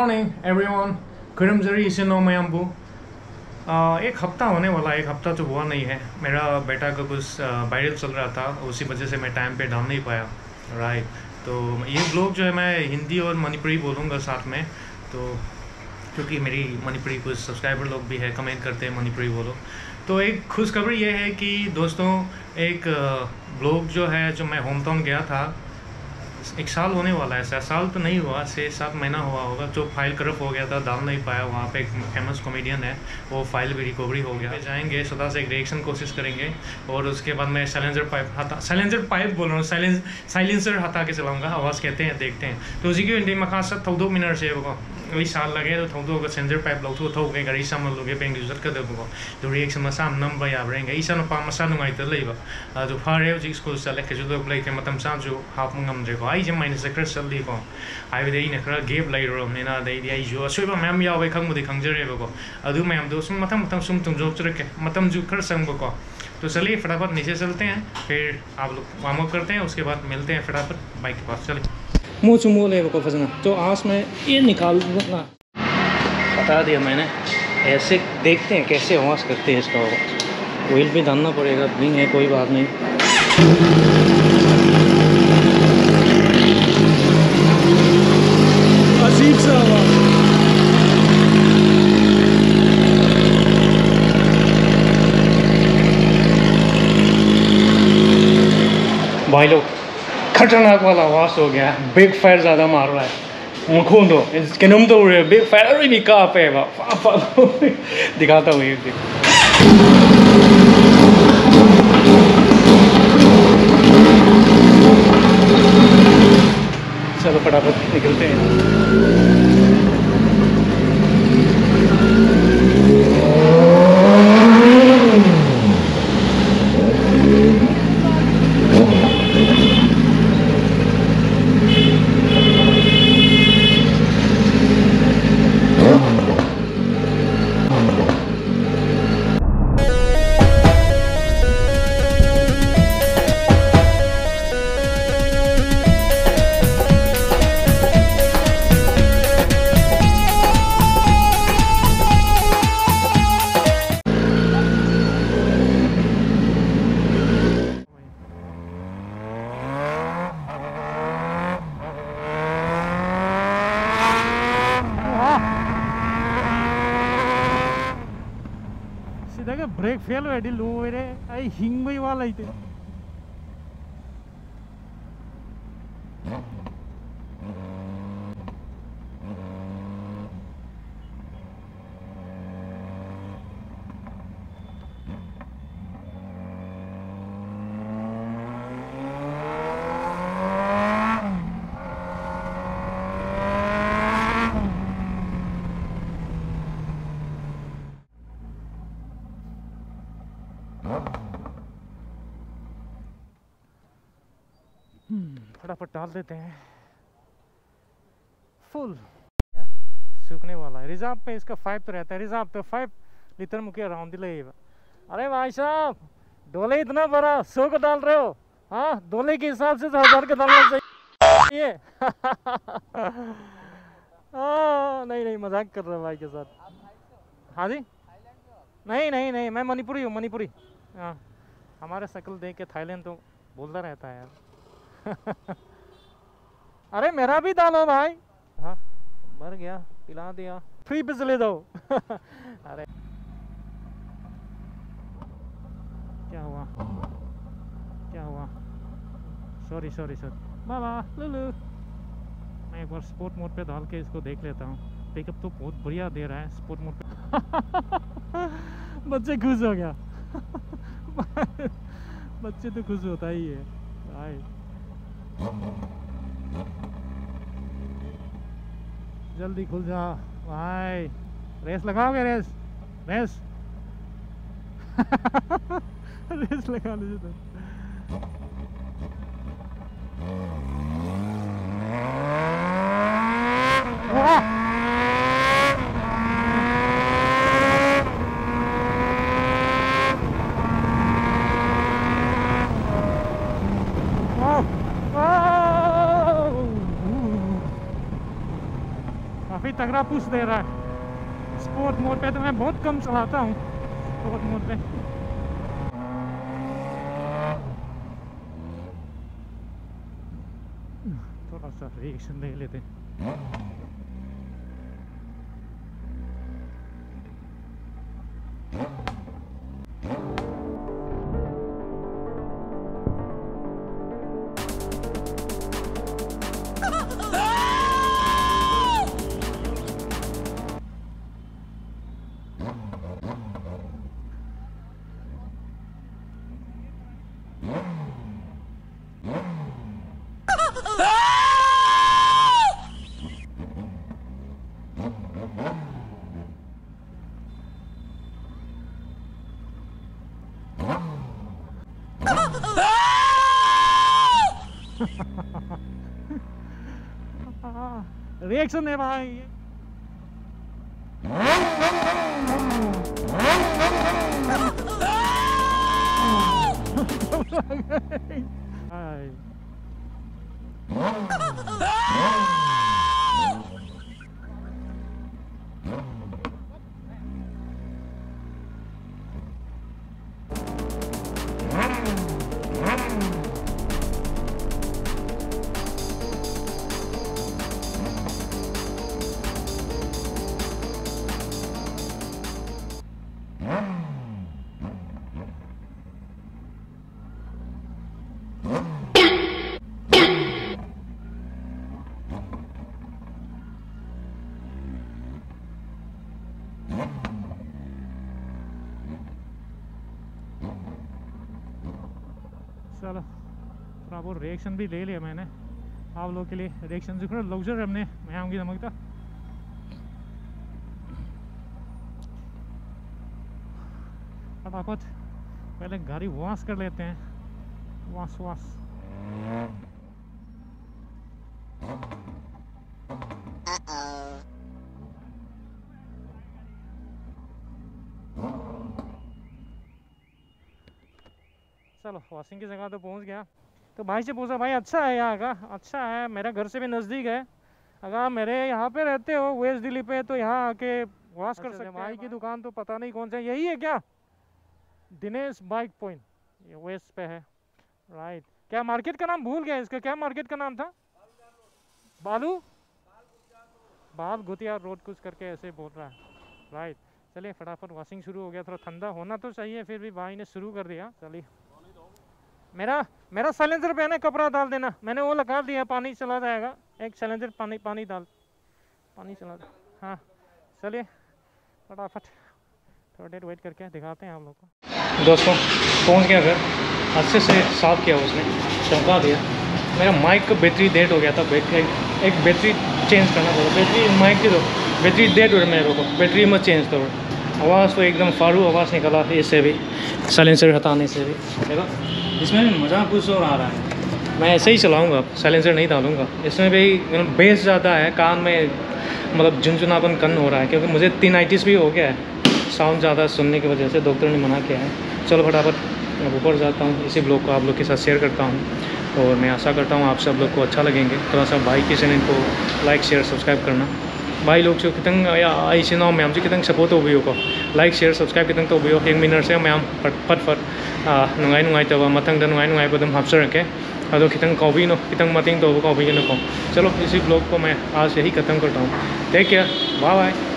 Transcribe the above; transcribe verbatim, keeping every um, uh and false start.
Morning everyone, खुरमजरी इसे no मैम्बू। एक हफ्ता होने वाला, एक हफ्ता तो हुआ नहीं है। मेरा बेटा का कुछ वायरल चल रहा था, उसी वजह से मैं टाइम पे डाल नहीं पाया। राइट, तो ये ब्लॉग जो है मैं हिंदी और मणिपुरी बोलूँगा साथ में, तो क्योंकि मेरी मणिपुरी कुछ सब्सक्राइबर लोग भी है, कमेंट करते हैं मणिपुरी बोलो। तो एक खुशखबरी ये है कि दोस्तों, एक ब्लॉग जो है, जो मैं होम टाउन गया था, एक साल होने वाला है। ऐसा साल तो नहीं हुआ, छः सात महीना हुआ होगा। जो फाइल करप्ट हो गया था, डाल नहीं पाया। वहाँ पे एक फेमस कॉमेडियन है, वो फाइल भी रिकवरी हो गया। जाएंगे सदा से एक रिएक्शन कोशिश करेंगे, और उसके बाद मैं साइलेंसर पाइप हटा साइलेंसर पाइप बोल रहा हूँ साइलेंस साइलेंसर हटा के चलाऊँगा। आवाज़ कहते हैं, देखते हैं। तो उसी की मखा से थोदो मिनट से वही साल लगे तो थोदो सेंसर पाइप लौथो थोगे गाड़ी सामलोगे बैंक चटकदबको तो रिएक्शन मसा नंब याब्रेंगे इसा नुपा मसा नुंगाइता लेबा अदु फारे हजिक स्कूल चले केजु लोग लेते मतम साजु हाप ngamdreko आइजे माइनस खर चल्लीको हाइबदे इन खर गेप लैरोमनेना दैदि आइजु असोइबा मैम यावे खंगबुदि खंगजरेबको अदु मैम दो सुम मतम मतम सुम तुम जोक चरके मतम जु खर संगबको। तो चलिए फटाफट नीचे चलते हैं, फिर आप लोग वार्म अप करते हैं, उसके बाद मिलते हैं फटाफट बाइक के पास। चलिए मुँह चुमो लेबको फजना तो आँस में ये निकाल ना बता दिया मैंने। ऐसे देखते हैं कैसे आवाज़ करते हैं इसका। ऑयल भी डालना पड़ेगा, नहीं है कोई बात नहीं। अजीब सा आवाज़। भाई लोग, खतरनाक वाला आवाज़ हो गया। बिग फायर ज़्यादा मार रहा है। मुखोंदो इसके नम तो उड़े बिग फायर भी कहाँ पे है पापा दिखाता हूँ एक दिन। चलो फटाफट निकलते हैं। ब्रेक फेल वेडी लो रे आई हिंग वाला इते फटाफट डाल देते हैं। फुल सूखने वाला है। रिजर्व पे इसका फाइव तो रहता है, रिजर्व पे फाइव लीटर मुके अराउंड दिले। अरे भाई साहब, डोले इतना बड़ा सौ को डाल रहे हो? हाँ, डोले के हिसाब से तो हजार का डालना चाहिए। हाँ नहीं नहीं, मजाक कर रहा हूँ भाई के साथ। हाँ जी, नहीं नहीं नहीं, मैं मणिपुरी हूँ, मणिपुरी। हाँ, हमारे शक्ल देख के थाईलैंड तो बोलता रहता है यार। अरे मेरा भी डालो भाई। हाँ, मर गया, पिला दिया, फ्री पे चले दो। अरे क्या हुआ, क्या हुआ? सॉरी सॉरी सॉरी बाबा लुलु। मैं एक बार स्पोर्ट मोड पे डाल के इसको देख लेता हूँ। पिकअप तो बहुत बढ़िया दे रहा है स्पोर्ट मोड पे। बच्चे खुश हो गया। बच्चे तो खुश होता ही है भाई। जल्दी खुल जा भाई, रेस लगाओगे? रेस रेस रेस लगा लीजिए तो। तगड़ा पुश दे रहा है। स्पोर्ट मोड पे तो मैं बहुत कम चलाता हूँ, स्पोर्ट मोड पे। थोड़ा सा रिएक्शन ले लेते हैं। रिएक्शन है भाई। चलो थोड़ा बहुत रिएक्शन भी ले लिया मैंने आप लोगों के लिए। रिएक्शन जो लग्जर हमने मैं आऊँगी धमकता। फटाफट पहले गाड़ी वॉश कर लेते हैं, वॉश वॉश। चलो वॉशिंग की जगह तो पहुंच गया। तो भाई से पूछा, भाई अच्छा है यहाँ का? अच्छा है, मेरा घर से भी नज़दीक है। अगर मेरे यहाँ पे रहते हो वेस्ट दिल्ली पे तो यहाँ आके वॉश कर सकते हैं। भाई की दुकान तो पता नहीं कौन सा, यही है क्या? दिनेश बाइक पॉइंट, ये वेस्ट पे है, राइट। क्या मार्केट का नाम भूल गया इसका, क्या मार्केट का नाम था? बालू बाल गुतिया रोड कुछ करके ऐसे बोल रहा है, राइट। चलिए फटाफट वॉशिंग शुरू हो गया। थोड़ा ठंडा होना तो चाहिए, फिर भी भाई ने शुरू कर दिया। चलिए मेरा मेरा साइलेंसर पे है ना, कपड़ा डाल देना, मैंने वो लगा दिया, पानी चला जाएगा। एक साइलेंसर पानी पानी डाल पानी चला दे। हाँ चलिए फटाफट थोड़ा देर वेट करके दिखाते हैं आप लोग को। दोस्तों पहुंच गया घर, अच्छे से साफ किया उसने, चमका दिया। मेरा माइक का बैटरी डेड हो गया था, बैटरी एक बैटरी चेंज करना पड़ा। बैटरी माइक की तो बैटरी डेड हो रहा मेरे को, बैटरी में चेंज करो। आवाज़ तो एकदम फाड़ू आवाज़ निकला इससे भी, साइलेंसर हटाने से भी। देखो इसमें भी मज़ा कुछ और आ रहा है। मैं ऐसे ही चलाऊँगा, साइलेंसर नहीं डालूँगा। इसमें भी बेस ज़्यादा है, कान में मतलब झुनझुनापन कम हो रहा है, क्योंकि मुझे तिनाइटिस भी हो गया है साउंड ज़्यादा सुनने की वजह से, डॉक्टर ने मना किया है। चलो फटाफट अब ऊपर जाता हूँ, इसी ब्लॉग को आप लोग के साथ शेयर करता हूँ और मैं आशा करता हूँ आप सब लोग को अच्छा लगेंगे। थोड़ा सा भाई के चैनल को लाइक शेयर सब्सक्राइब करना। भाई लोग जो कितंग ऐसे ना मैम जो कितंग सपोर्ट हो को लाइक शेयर सब्सक्राइब कितंग तो हिंगमिनरसे मैम फट फट नुंगाई नुंगाइतबा मथंगदा नुंगाई नुंगाइबा अदुम हापसरके अदो खितंग कौबीनो खितंग मतिंग तो कौबीगनो को। चलो इसी ब्लॉग को मैं आज यही ख़त्म करता हूँ। Take care, bye bye.